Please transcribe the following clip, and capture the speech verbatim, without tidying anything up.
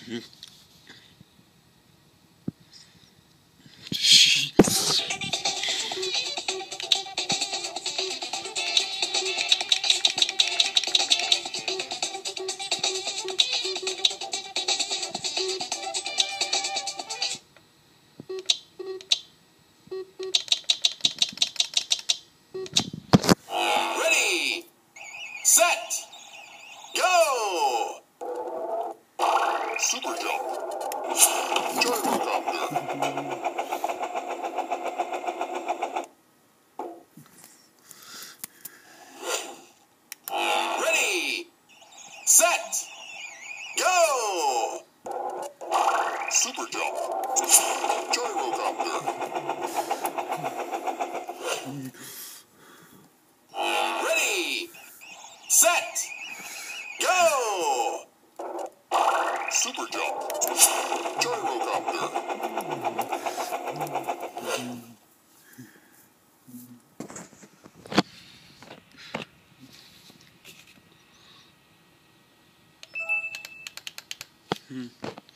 Ready, set, go! Super jump. Gyrocopter. Ready, set, go! Super jump. Gyrocopter. Ready, set, go! Super jump. Gyrocopter. Hmm.